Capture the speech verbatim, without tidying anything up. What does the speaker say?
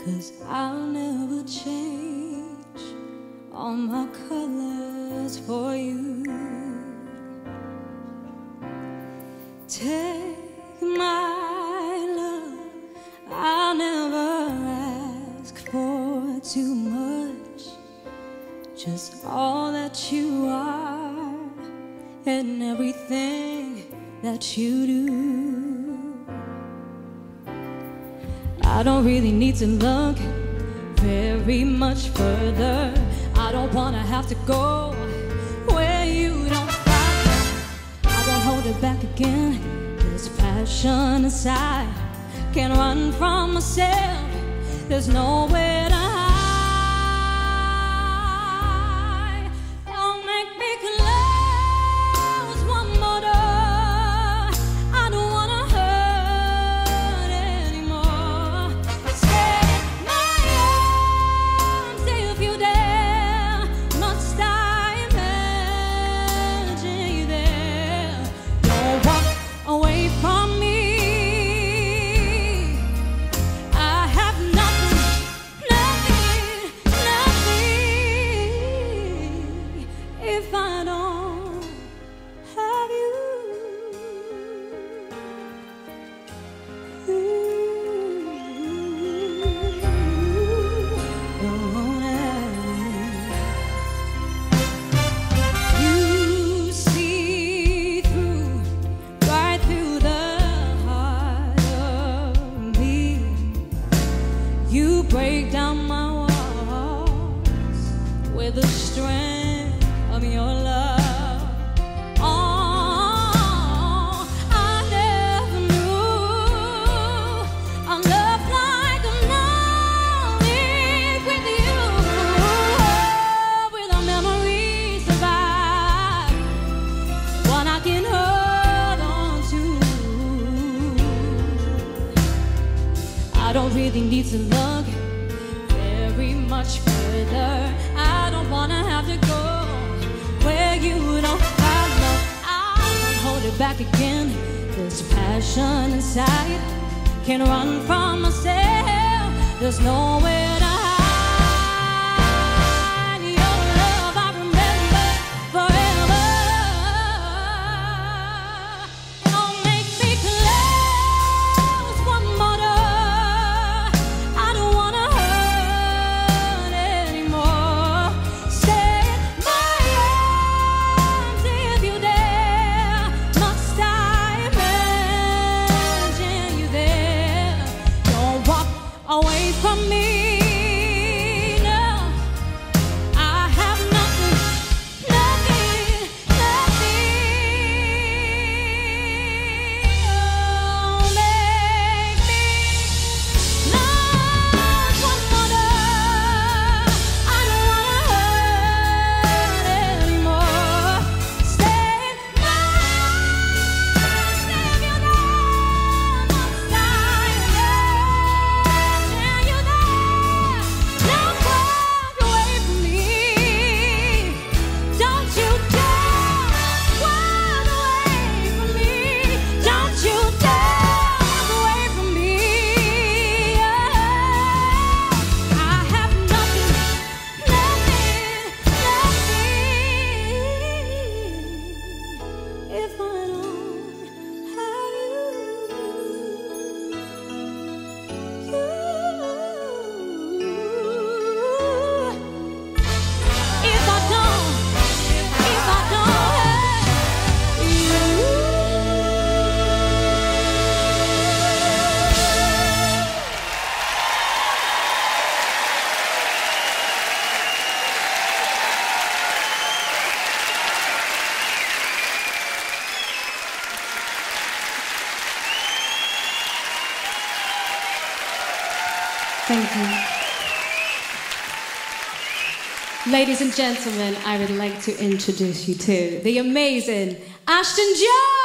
'cause I'll never change all my colors for you. Take my love, I'll never ask for too much, just all that you are and everything that you do. I don't really need to look very much further. I don't wanna have to go where you don't find. I won't hold it back again. There's passion inside, can't run from myself. There's nowhere to hide. Don't make me close one more door. I don't wanna hurt anymore. Take my arms if you dare. Must I imagine you there? Don't walk away from me. Break down my walls with the strength of your love. Oh, I never knew a love like a knowing with you. With our memories survive, one I can hold on to. I don't really need to look very much further. I don't wanna have to go where you don't follow. I won't hold it back again. There's passion inside, can't run from myself. There's nowhere to hide. Your love I remember forever. Don't make me close one more door. I don't wanna hurt anymore. Stay my arms if you dare. Must I imagine you there? Don't walk away from me. No, I have nothing, nothing, nothing. Oh, make me close one more door. I don't wanna hurt anymore. Stay my arms if you dare. Must I imagine you there? Don't walk away from me. Don't you dare walk away from me. Don't you dare walk away from me. I have nothing, nothing, nothing if I don't have you. If I don't, if I don't have you. Thank you. Ladies and gentlemen, I would like to introduce you to the amazing Ashton Jones!